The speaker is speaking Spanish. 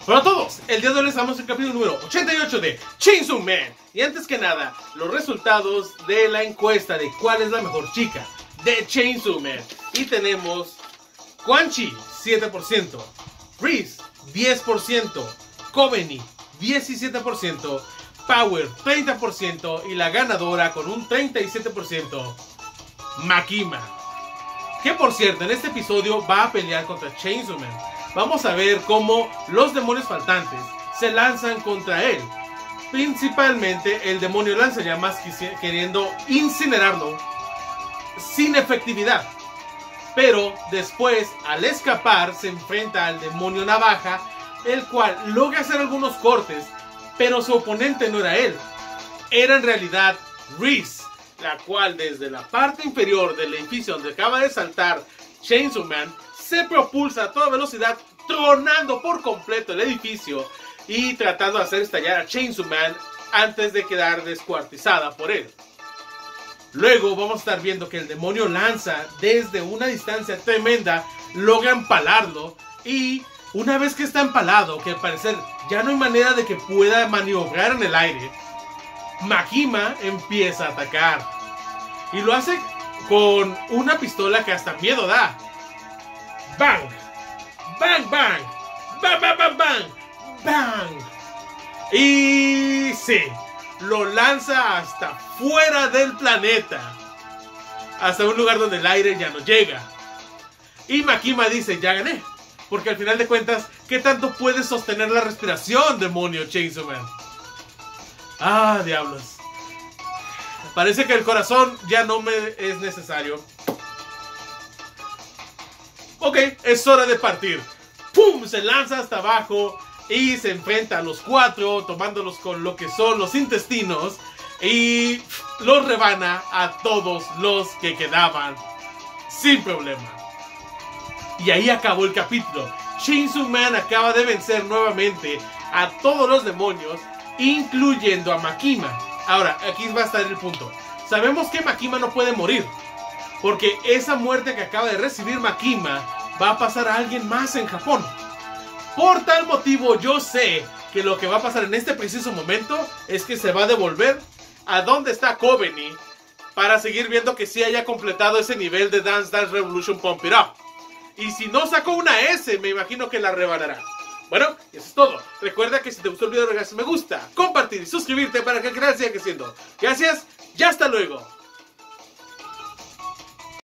Hola a todos, el día de hoy estamos en el capítulo número 88 de Chainsaw Man. Y antes que nada, los resultados de la encuesta de cuál es la mejor chica de Chainsaw Man. Y tenemos Quan Chi 7%, Reese 10%, Kobeni 17%, Power 30% y la ganadora con un 37%, Makima. Que por cierto, en este episodio va a pelear contra Chainsaw Man. Vamos a ver cómo los demonios faltantes se lanzan contra él. Principalmente el demonio lanzallamas queriendo incinerarlo sin efectividad. Pero después, al escapar, se enfrenta al demonio navaja, el cual logra hacer algunos cortes, pero su oponente no era él. Era en realidad Reese, la cual desde la parte inferior del edificio donde acaba de saltar Chainsaw Man, se propulsa a toda velocidad, tronando por completo el edificio y tratando de hacer estallar a Chainsaw Man antes de quedar descuartizada por él. Luego vamos a estar viendo que el demonio lanza desde una distancia tremenda, logra empalarlo y una vez que está empalado, que al parecer ya no hay manera de que pueda maniobrar en el aire, Makima empieza a atacar y lo hace con una pistola que hasta miedo da. ¡Bang! ¡Bang, bang! ¡Bang, bang, bang, bang! ¡Bang! Y sí, lo lanza hasta fuera del planeta, hasta un lugar donde el aire ya no llega. Y Makima dice, ya gané, porque al final de cuentas, ¿qué tanto puede sostener la respiración, demonio Chainsaw Man? Ah, diablos. Parece que el corazón ya no me es necesario. Ok, es hora de partir. ¡Pum! Se lanza hasta abajo y se enfrenta a los cuatro, tomándolos con lo que son los intestinos, y los rebana a todos los que quedaban sin problema. Y ahí acabó el capítulo. Chainsaw Man acaba de vencer nuevamente a todos los demonios, incluyendo a Makima. Ahora, aquí va a estar el punto. Sabemos que Makima no puede morir, porque esa muerte que acaba de recibir Makima va a pasar a alguien más en Japón. Por tal motivo, yo sé que lo que va a pasar en este preciso momento es que se va a devolver a donde está Kobeni para seguir viendo que sí haya completado ese nivel de Dance Dance Revolution Pump It Up. Y si no sacó una S, me imagino que la rebanará. Bueno, eso es todo. Recuerda que si te gustó el video, regalas me gusta, compartir y suscribirte para que el canal siga creciendo. Gracias y hasta luego.